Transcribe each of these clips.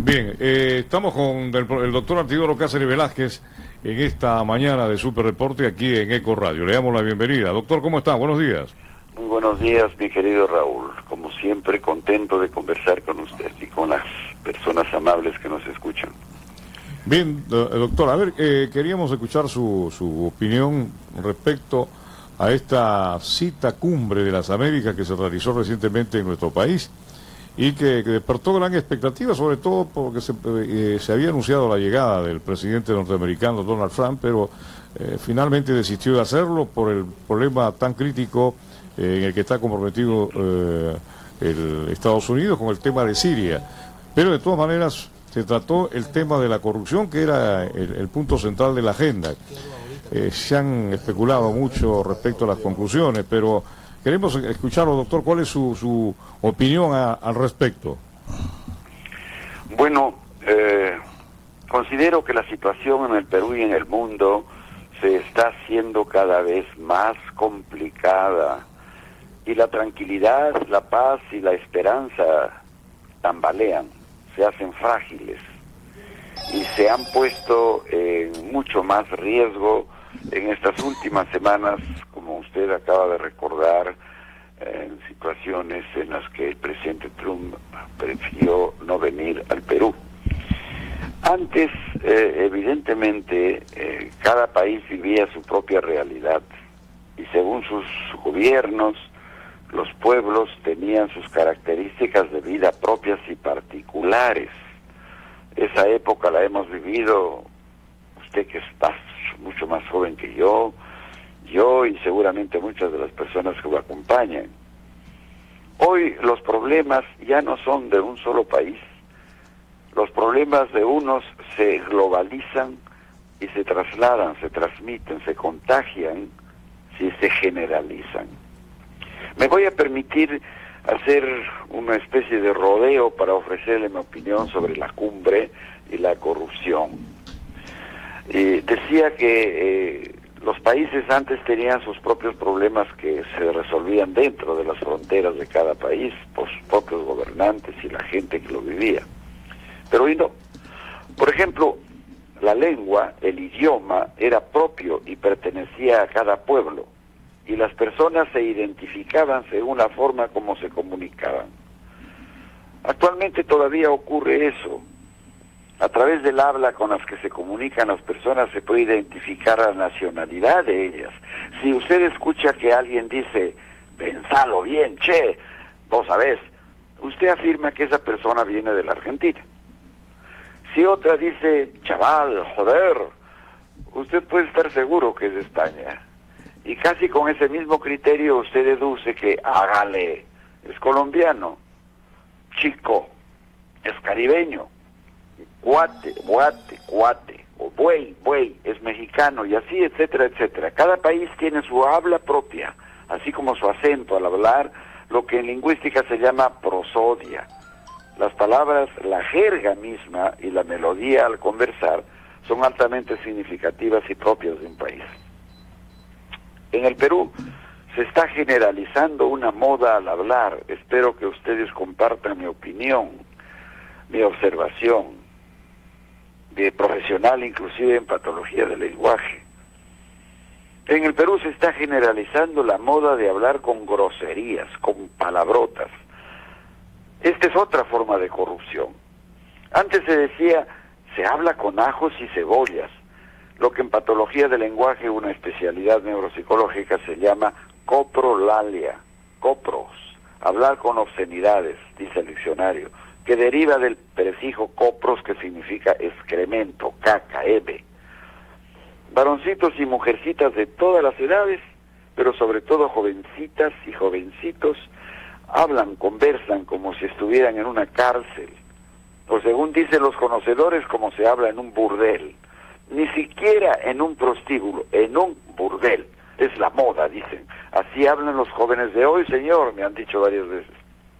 Bien, estamos con el doctor Artidoro Cáceres Velázquez en esta mañana de Super Reporte aquí en Eco Radio. Le damos la bienvenida. Doctor, ¿cómo está? Buenos días. Muy buenos días, mi querido Raúl. Como siempre, contento de conversar con usted y con las personas amables que nos escuchan. Bien, doctor, a ver, queríamos escuchar su opinión respecto a esta cita cumbre de las Américas que se realizó recientemente en nuestro país y que despertó gran expectativa, sobre todo porque se había anunciado la llegada del presidente norteamericano Donald Trump, pero finalmente desistió de hacerlo por el problema tan crítico en el que está comprometido el Estados Unidos con el tema de Siria. Pero de todas maneras se trató el tema de la corrupción, que era el punto central de la agenda. Se han especulado mucho respecto a las conclusiones, pero queremos escucharlo, doctor. ¿Cuál es su opinión al respecto? Bueno, considero que la situación en el Perú y en el mundo se está haciendo cada vez más complicada y la tranquilidad, la paz y la esperanza tambalean, se hacen frágiles y se han puesto en mucho más riesgo en estas últimas semanas, como usted acaba de recordar, en situaciones en las que el presidente Trump prefirió no venir al Perú. Antes, evidentemente, cada país vivía su propia realidad y según sus gobiernos, los pueblos tenían sus características de vida propias y particulares. Esa época la hemos vivido, usted que está mucho más joven que yo y seguramente muchas de las personas que lo acompañan. Hoy los problemas ya no son de un solo país. Los problemas de unos se globalizan y se trasladan, se transmiten, se contagian, si se generalizan. Me voy a permitir hacer una especie de rodeo para ofrecerle mi opinión sobre la cumbre y la corrupción. Decía que los países antes tenían sus propios problemas que se resolvían dentro de las fronteras de cada país por sus propios gobernantes y la gente que lo vivía. Pero hoy no. Por ejemplo, la lengua, el idioma, era propio y pertenecía a cada pueblo, y las personas se identificaban según la forma como se comunicaban. Actualmente todavía ocurre eso. A través del habla con las que se comunican las personas se puede identificar la nacionalidad de ellas. Si usted escucha que alguien dice, pensalo bien, che, vos sabés, usted afirma que esa persona viene de la Argentina. Si otra dice, chaval, joder, usted puede estar seguro que es de España. Y casi con ese mismo criterio usted deduce que hágale, es colombiano, chico, es caribeño, cuate, o buey, es mexicano, y así, etcétera, etcétera. Cada país tiene su habla propia, así como su acento al hablar, lo que en lingüística se llama prosodia. Las palabras, la jerga misma y la melodía al conversar son altamente significativas y propias de un país. En el Perú se está generalizando una moda al hablar. Espero que ustedes compartan mi opinión, mi observación, de profesional inclusive en patología del lenguaje. En el Perú se está generalizando la moda de hablar con groserías, con palabrotas. Esta es otra forma de corrupción. Antes se decía, se habla con ajos y cebollas, lo que en patología del lenguaje, una especialidad neuropsicológica, se llama coprolalia, copros, hablar con obscenidades, dice el diccionario, que deriva del prefijo copros, que significa excremento, caca, hebe. Varoncitos y mujercitas de todas las edades, pero sobre todo jovencitas y jovencitos, hablan, conversan como si estuvieran en una cárcel, o según dicen los conocedores, como se habla en un burdel. Ni siquiera en un prostíbulo, en un burdel. Es la moda, dicen. Así hablan los jóvenes de hoy, señor, me han dicho varias veces.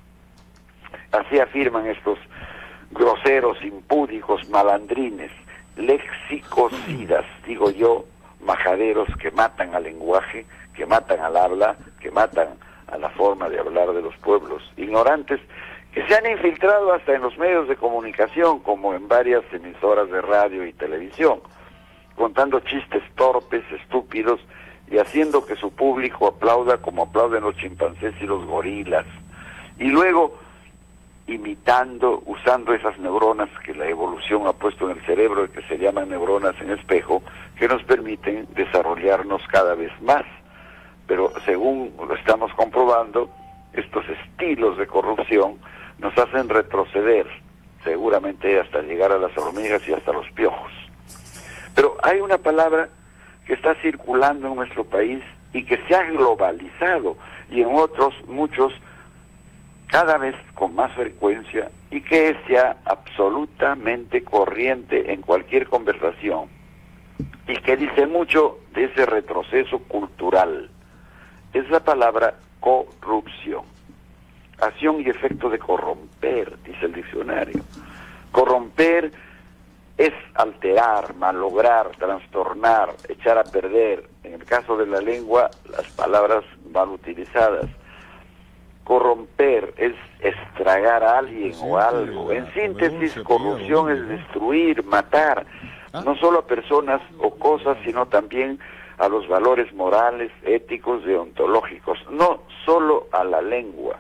Así afirman estos groseros, impúdicos, malandrines, lexicocidas, digo yo, majaderos que matan al lenguaje, que matan al habla, que matan a la forma de hablar de los pueblos, ignorantes que se han infiltrado hasta en los medios de comunicación, como en varias emisoras de radio y televisión, contando chistes torpes, estúpidos, y haciendo que su público aplauda como aplauden los chimpancés y los gorilas. Y luego imitando, usando esas neuronas que la evolución ha puesto en el cerebro y que se llaman neuronas en espejo, que nos permiten desarrollarnos cada vez más. Pero según lo estamos comprobando, estos estilos de corrupción nos hacen retroceder, seguramente hasta llegar a las hormigas y hasta los piojos. Pero hay una palabra que está circulando en nuestro país y que se ha globalizado, y en otros muchos cada vez con más frecuencia, y que es ya absolutamente corriente en cualquier conversación, y que dice mucho de ese retroceso cultural. Es la palabra corrupción. Acción y efecto de corromper, dice el diccionario. Corromper es alterar, malograr, trastornar, echar a perder. En el caso de la lengua, las palabras mal utilizadas. Corromper es estragar a alguien o algo. En síntesis, corrupción es destruir, matar, no solo a personas o cosas, sino también a los valores morales, éticos, deontológicos, no solo a la lengua.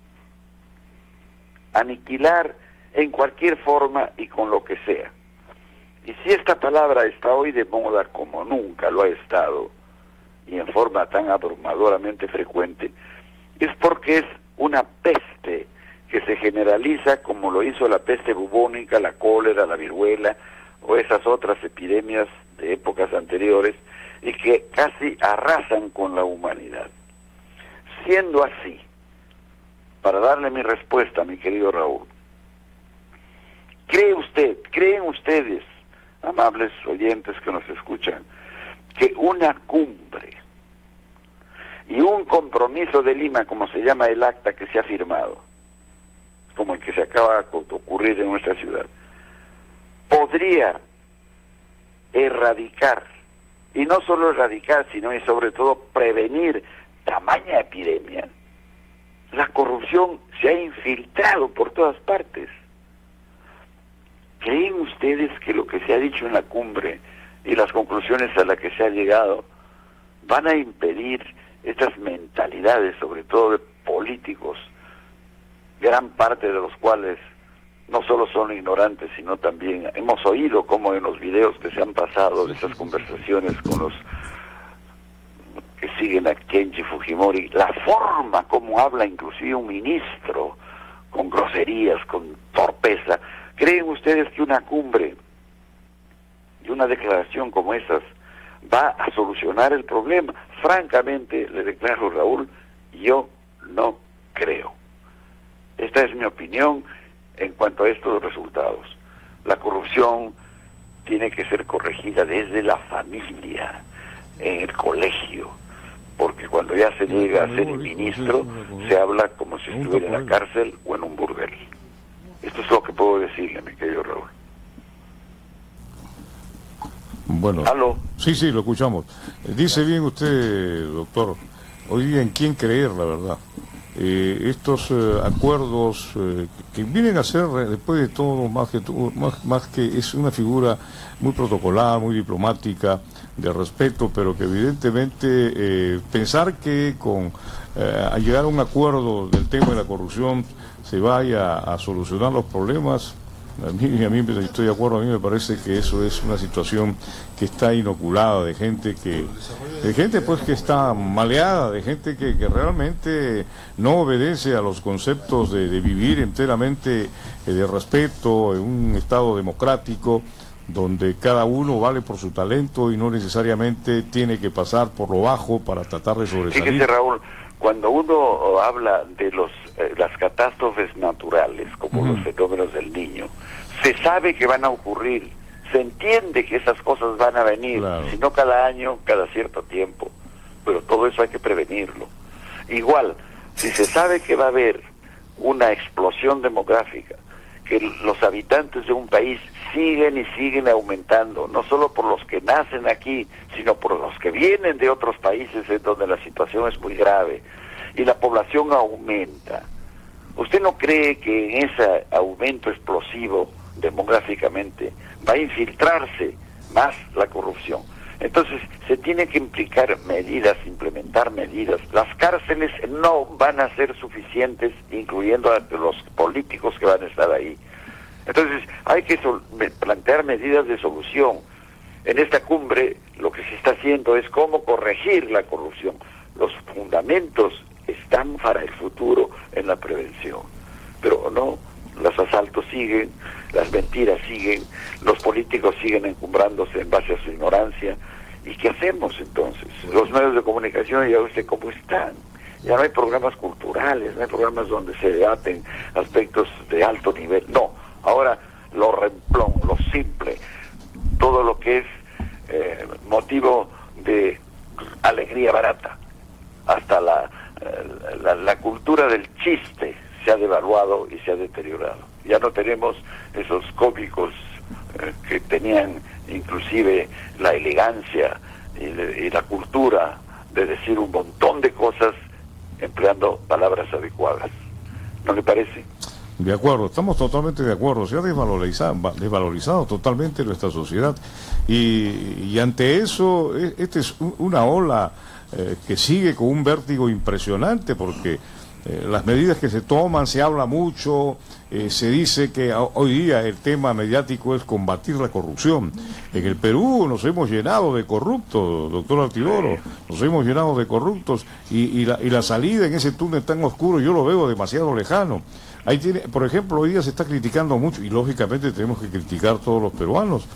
Aniquilar en cualquier forma y con lo que sea. Y si esta palabra está hoy de moda como nunca lo ha estado, y en forma tan abrumadoramente frecuente, es porque es una peste que se generaliza como lo hizo la peste bubónica, la cólera, la viruela o esas otras epidemias de épocas anteriores, y que casi arrasan con la humanidad. Siendo así, para darle mi respuesta, mi querido Raúl, creen ustedes, amables oyentes que nos escuchan, que una cumbre y un compromiso de Lima, como se llama el acta que se ha firmado, como el que se acaba de ocurrir en nuestra ciudad, podría erradicar, y no solo erradicar, sino y sobre todo prevenir tamaña epidemia? La corrupción se ha infiltrado por todas partes. ¿Creen ustedes que lo que se ha dicho en la cumbre y las conclusiones a las que se ha llegado van a impedir estas mentalidades, sobre todo de políticos, gran parte de los cuales no solo son ignorantes, sino también hemos oído como en los videos que se han pasado de esas conversaciones con los que siguen a Kenji Fujimori, la forma como habla inclusive un ministro, con groserías, con torpeza? ¿Creen ustedes que una cumbre y una declaración como esas va a solucionar el problema? Francamente, le declaro, Raúl, yo no creo. Esta es mi opinión en cuanto a estos resultados. La corrupción tiene que ser corregida desde la familia, en el colegio, porque cuando ya se llega a ser ministro, se habla como si estuviera en la cárcel o en un burdel. Esto es lo que puedo decirle, mi querido Raúl. Bueno, ¿Aló? sí, lo escuchamos. Dice bien usted, doctor, hoy día en quién creer, la verdad. Estos acuerdos que vienen a ser, después de todo, más que es una figura muy protocolar, muy diplomática, de respeto, pero que evidentemente pensar que al llegar a un acuerdo del tema de la corrupción se vaya a solucionar los problemas, a mí estoy de acuerdo, a mí me parece que eso es una situación que está inoculada de gente pues que está maleada, de gente que realmente no obedece a los conceptos de vivir enteramente de respeto en un estado democrático donde cada uno vale por su talento y no necesariamente tiene que pasar por lo bajo para tratar de sobresalir. Fíjese, Raúl, cuando uno habla de las catástrofes naturales, como los fenómenos del Niño, se sabe que van a ocurrir, se entiende que esas cosas van a venir, claro, si no cada año, cada cierto tiempo, pero todo eso hay que prevenirlo. Igual, si se sabe que va a haber una explosión demográfica, que los habitantes de un país siguen aumentando, no solo por los que nacen aquí, sino por los que vienen de otros países en donde la situación es muy grave, y la población aumenta. ¿Usted no cree que en ese aumento explosivo demográficamente va a infiltrarse más la corrupción? Entonces se tiene que implicar medidas, implementar medidas. Las cárceles no van a ser suficientes, incluyendo a los políticos que van a estar ahí. Entonces hay que plantear medidas de solución. En esta cumbre lo que se está haciendo es cómo corregir la corrupción. Los fundamentos están para el futuro en la prevención. Pero no, los asaltos siguen, las mentiras siguen, los políticos siguen encumbrándose en base a su ignorancia. ¿Y qué hacemos entonces? Los medios de comunicación, ya usted cómo están. Ya no hay programas culturales, no hay programas donde se debaten aspectos de alto nivel. No, ahora lo remplón, lo simple, todo lo que es motivo de alegría barata, hasta la cultura del chiste se ha devaluado y se ha deteriorado. Ya no tenemos esos cómicos que tenían inclusive la elegancia y la cultura de decir un montón de cosas empleando palabras adecuadas. ¿No le parece? De acuerdo, estamos totalmente de acuerdo. Se ha desvalorizado totalmente nuestra sociedad y ante eso, esta es una ola que sigue con un vértigo impresionante, porque las medidas que se toman, se habla mucho, se dice que hoy día el tema mediático es combatir la corrupción. En el Perú nos hemos llenado de corruptos, doctor Altidoro, nos hemos llenado de corruptos y la salida en ese túnel tan oscuro yo lo veo demasiado lejano. Ahí tiene, por ejemplo, hoy día se está criticando mucho, y lógicamente tenemos que criticar todos los peruanos.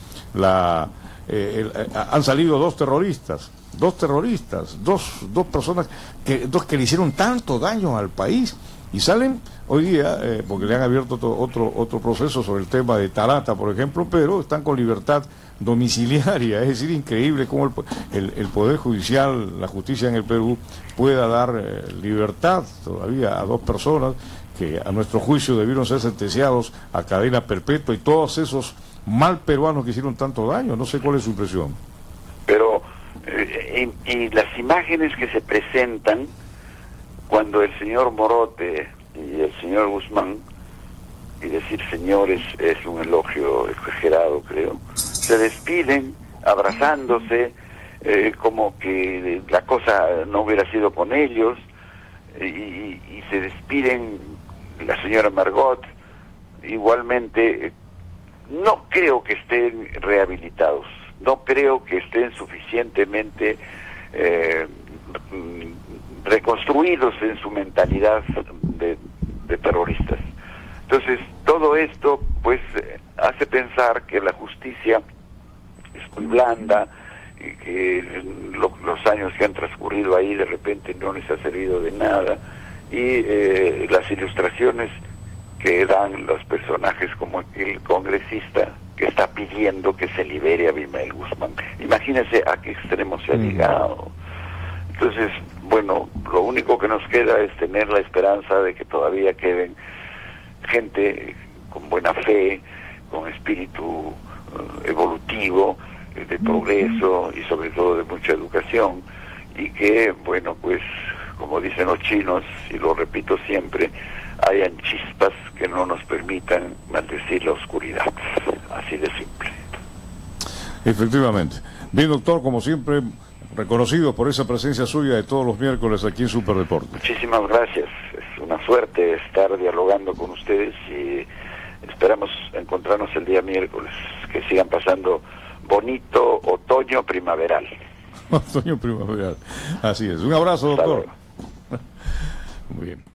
Han salido dos terroristas, dos personas que le hicieron tanto daño al país, y salen hoy día, porque le han abierto otro proceso sobre el tema de Tarata, por ejemplo, pero están con libertad domiciliaria. Es decir, increíble cómo el Poder Judicial, la justicia en el Perú, pueda dar libertad todavía a dos personas que a nuestro juicio debieron ser sentenciados a cadena perpetua, y todos esos mal peruanos que hicieron tanto daño. No sé cuál es su impresión. Pero y las imágenes que se presentan cuando el señor Morote y el señor Guzmán, y decir señores es un elogio exagerado, creo, se despiden abrazándose, como que la cosa no hubiera sido con ellos, y se despiden la señora Margot igualmente. No creo que estén rehabilitados, no creo que estén suficientemente reconstruidos en su mentalidad de terroristas. Entonces, todo esto pues hace pensar que la justicia es muy blanda, y que los años que han transcurrido ahí de repente no les ha servido de nada, y las ilustraciones que dan los personajes como el congresista que está pidiendo que se libere a Abimael Guzmán. Imagínense a qué extremo se ha llegado. Entonces, bueno, lo único que nos queda es tener la esperanza de que todavía queden gente con buena fe, con espíritu evolutivo, de progreso y sobre todo de mucha educación, y que, bueno, pues, como dicen los chinos, y lo repito siempre, hayan chispas que no nos permitan maldecir la oscuridad. Así de simple. Efectivamente. Bien, doctor, como siempre, reconocido por esa presencia suya de todos los miércoles aquí en Superdeporte. Muchísimas gracias. Es una suerte estar dialogando con ustedes, y esperamos encontrarnos el día miércoles. Que sigan pasando bonito otoño primaveral. Otoño primaveral. Así es. Un abrazo, doctor. Muy bien.